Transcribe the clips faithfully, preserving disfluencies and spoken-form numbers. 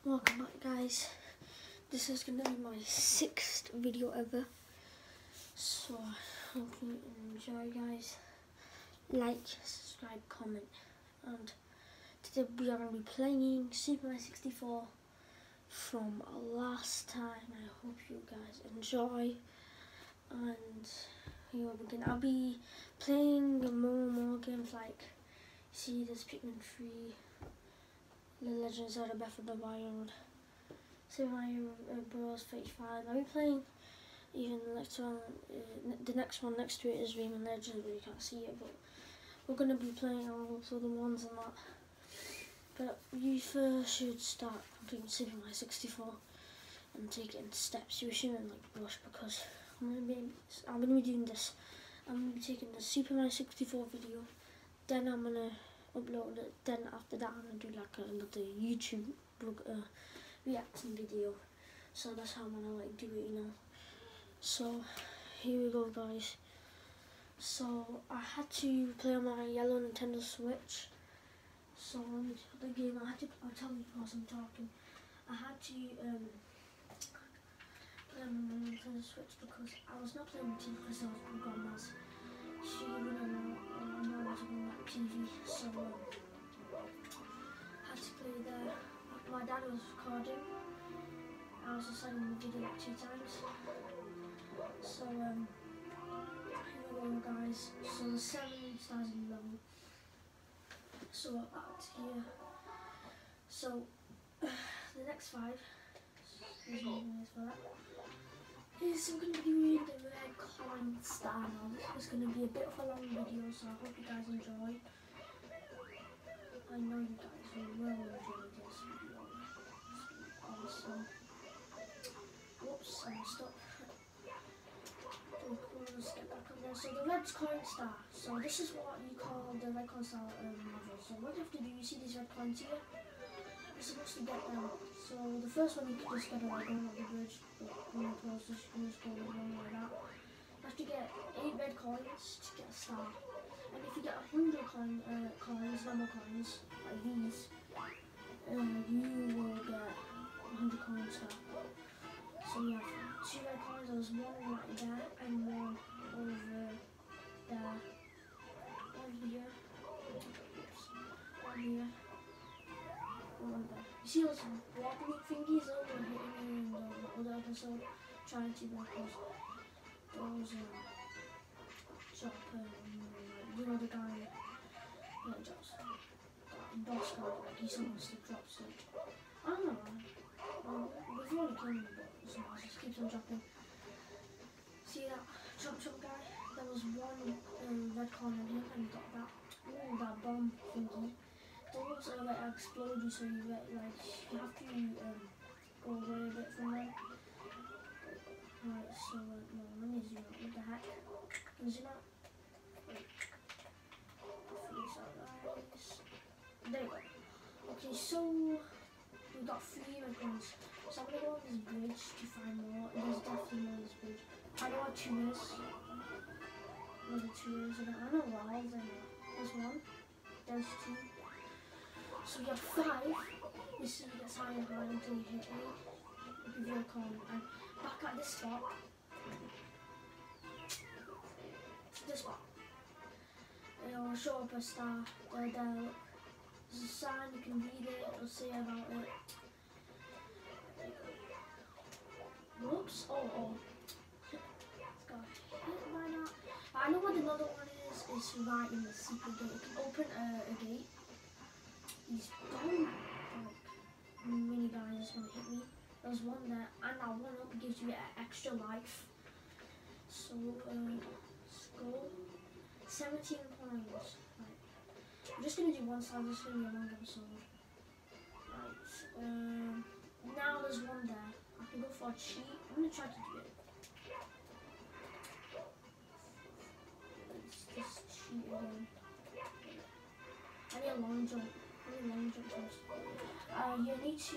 Welcome back, guys. This is gonna be my sixth video ever, so I hope you enjoy, guys. Like, subscribe, comment, and today we are gonna be playing Super Mario sixty-four from last time. I hope you guys enjoy, and here we begin. I'll be playing more and more games like, see, there's Pikmin three. The Legend of Zelda Breath of the Wild, Super Mario uh, Bros. thirty-five. I'll be playing even the next one. Uh, the next one next to it is Rayman Legends, but you can't see it. But we're gonna be playing all of the ones and that. But you first should start completing Super Mario sixty-four and take it in steps. You shouldn't like rush because I'm gonna be I'm gonna be doing this. I'm gonna be taking the Super Mario sixty-four video, then I'm gonna upload it, then after that I'm gonna do like another YouTube uh, reaction video. So that's how I'm gonna like do it, you know. So here we go, guys. So I had to play on my yellow Nintendo Switch. So let me tell the game. I had to. I'll tell you whilst I'm talking. I had to um, play on my Nintendo Switch because I was not playing with T V because I was with grandma's. She wouldn't know, uh, know what to do on T V, so um, I had to play there. My dad was recording. I was just sending the video like two times. So um, here we go, guys. So seven stars in level. So out here. So the next five. Excuse me for that. Yes, I'm going to be doing the red coin star now. This is going to be a bit of a long video, so I hope you guys enjoy. I know you guys will enjoy this video. It's awesome. Whoops, I messed up. Let's get back on there. So the red coin star. So this is what you call the red coin star um, level. So what you have to do, you see these red coins here? You're supposed to get them. So the first one you can just get it like going up the bridge, but when you're close, you can just go along like that. You have to get eight red coins to get a star. And if you get a hundred coin, uh, coins, normal coins, like these, uh, you will get a hundred coin star. So you have two red coins, there's one right there and one over there. One here. Oops. One here. One there. You see those wobbly thingies over hitting me in the other episode? Trying to because those uh, drop, um, you know the guy, yeah, drops, that boss guy, like he sometimes still drops it. I don't know why. Well, we've already killed him, but somehow just keeps on dropping. See that jump jump guy? There was one um, red coin on him and he got that. Ooh, that bomb thingy. Those are like explode you, so you get like you have to um, go away a bit from them. Right, so uh, no, let me zoom out. What the heck? Can you zoom out? Wait. Freeze our eyes. There we go. Okay, so we got three red coins. So I'm gonna go on this bridge to find more. There's definitely more on this bridge. I know what two is. Where the two is. I don't know what all of them are. There's one. There's two. So you have five. You see it gets higher and higher until you hit eight. If you feel calm. And back at this spot. This spot. It'll show up a star. There, there, look. There's a sign, you can read it, it'll say about it. Whoops, oh, oh. It's got hit by that. I know what another one is, it's right in the secret gate. You can open a, a gate. These dumb, like, mini guys is gonna hit me. There's one there, and that one up gives you extra life. So, uh, let's go. seventeen points. Right. I'm just gonna do one side, this is gonna be a long episode. Right, um, now there's one there. I can go for a cheat. I'm gonna try to do it. Let's just cheat again. I need a long jump. I need a long jump first. Uh, you need to.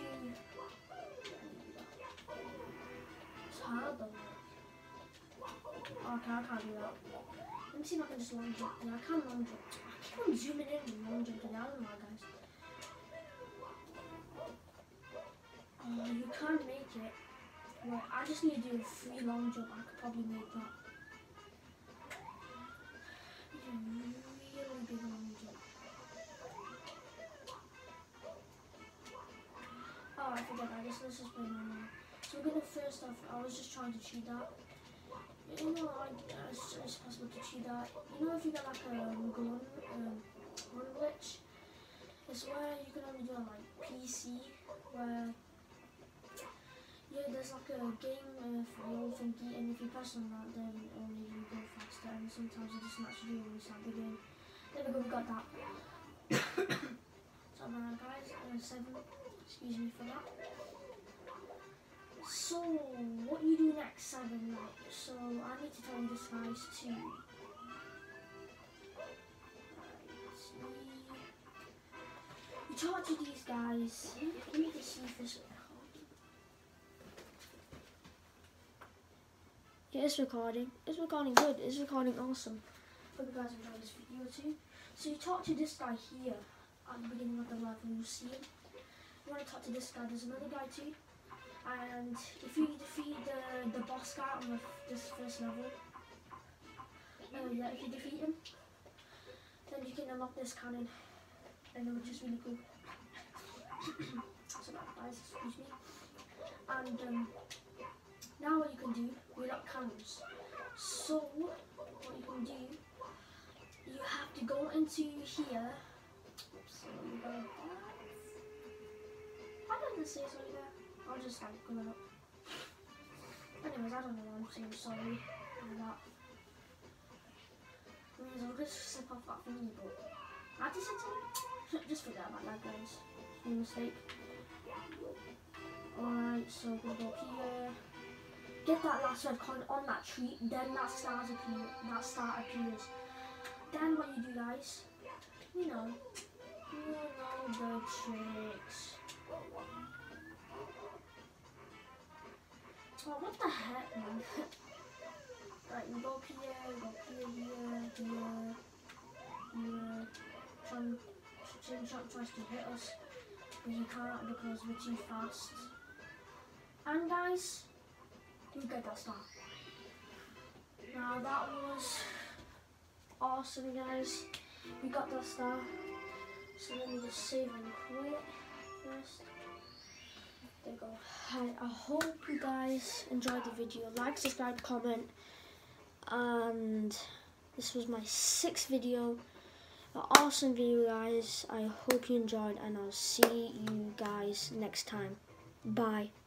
It's hard though. Okay, I can't do that. Let me see if I can just long jump. Yeah, I can long jump. I keep on zooming in and long jumping. I don't know, guys. it. Well, I just need to do a free long jump. I could probably make that. A really big long jump. Oh, I forgot that. This let's just play normal. So we're gonna first off. I was just trying to cheat that. You know, like uh, it's, it's possible to cheat that. You know, if you get like a um, gun, um, run glitch, it's where you can only do it on like P C, where yeah, there's like a game uh, file thingy, and if you press on that, then only you go faster. And sometimes it doesn't actually restart the game. There we go, we got that. So uh, guys, uh, seven. Excuse me for that. So, what you do next, seven, right? So, I need to tell you this, guys, too. Right, you talk to these guys. Let me just see if this recording. Yeah, it's recording. It's recording good. It's recording awesome. Hope you guys enjoy this video, too. So, you talk to this guy here at the beginning of the level. You'll see him. You want to talk to this guy. There's another guy, too. And if you defeat the, the boss guy on the, this first level, uh, yeah, if you defeat him, then you can unlock this cannon, and which is really cool. So that, guys, excuse me. And um, now what you can do, we unlock cannons. So what you can do, you have to go into here. So you go. Why doesn't it say something there? I'll just like go out. Anyways, I don't know why I'm saying sorry for that. Anyways, I'll just slip off that thingy, but I just said something. Just forget about that, guys. No mistake. Alright, so we'll go up here. Get that last red coin on that tree, then that star appears. That star appears. Then what you do, guys? You know, you know the tricks. Oh, what the heck, man? Right, we go up here, we go up here, here, here, here. Trying, Chinchomp tries to hit us, but he can't because we're too fast. And guys, we get that star. Now that was awesome, guys. We got that star. So let me just save and quit first. There you go. Hi, I hope you guys enjoyed the video. Like, subscribe, comment. And this was my sixth video. An awesome video, guys. I hope you enjoyed, and I'll see you guys next time. Bye.